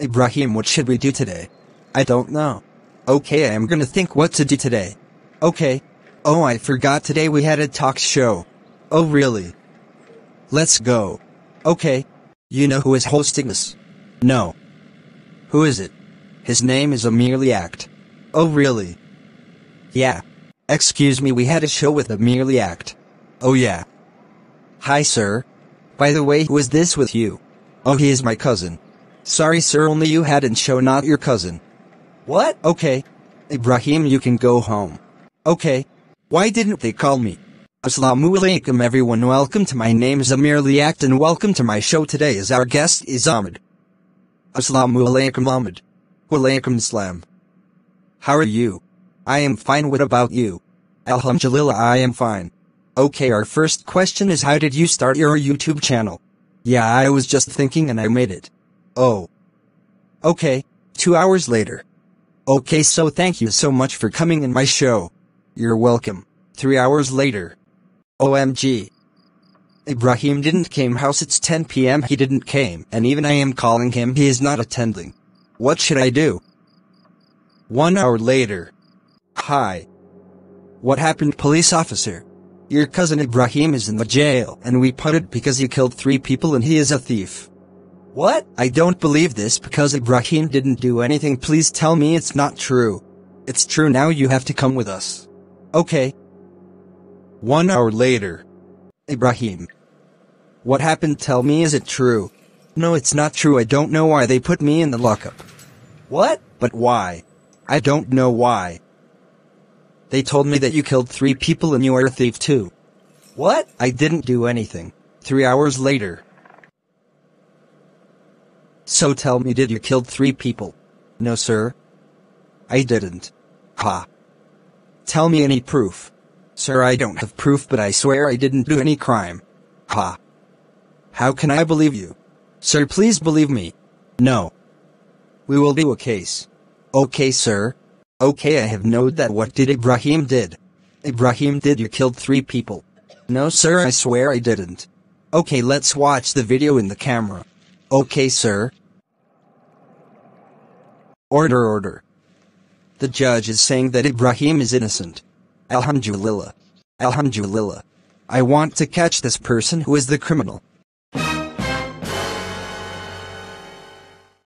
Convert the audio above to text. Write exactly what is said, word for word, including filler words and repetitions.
Ibrahim, what should we do today? I don't know. Okay, I am gonna think what to do today. Okay. Oh, I forgot today we had a talk show. Oh, really? Let's go. Okay. You know who is hosting this? No. Who is it? His name is Amir Liacht. Oh, really? Yeah. Excuse me, we had a show with Amir Liacht. Oh, yeah. Hi, sir. By the way, who is this with you? Oh, he is my cousin. Sorry, sir, only you had in show, not your cousin. What? Okay. Ibrahim, you can go home. Okay. Why didn't they call me? Assalamu alaikum, everyone. Welcome to my name is Amir Liacht and welcome to my show. Today is our guest is Ahmed. Assalamu alaikum, Ahmed. Walaikum assalam. How are you? I am fine. What about you? Alhamdulillah, I am fine. Okay, our first question is, how did you start your YouTube channel? Yeah, I was just thinking and I made it. Oh. Okay. Two hours later. Okay, so thank you so much for coming in my show. You're welcome. Three hours later. O M G. Ibrahim didn't came house, it's ten p m he didn't came, and even I am calling him, he is not attending. What should I do? One hour later. Hi. What happened, police officer? Your cousin Ibrahim is in the jail, and we put it because he killed three people and he is a thief. What? I don't believe this because Ibrahim didn't do anything. Please tell me it's not true. It's true. Now you have to come with us. Okay. One hour later. Ibrahim. What happened? Tell me, is it true? No, it's not true. I don't know why they put me in the lockup. What? But why? I don't know why. They told me that you killed three people and you are a thief too. What? I didn't do anything. Three hours later. So tell me, did you kill three people? No, sir. I didn't. Ha. Tell me any proof. Sir, I don't have proof, but I swear I didn't do any crime. Ha. How can I believe you? Sir, please believe me. No. We will do a case. Okay, sir. Okay, I have known that. What did Ibrahim did? Ibrahim, did you killed three people? No, sir, I swear I didn't. Okay, let's watch the video in the camera. Okay, sir. Order, order. The judge is saying that Ibrahim is innocent. Alhamdulillah. Alhamdulillah. I want to catch this person who is the criminal.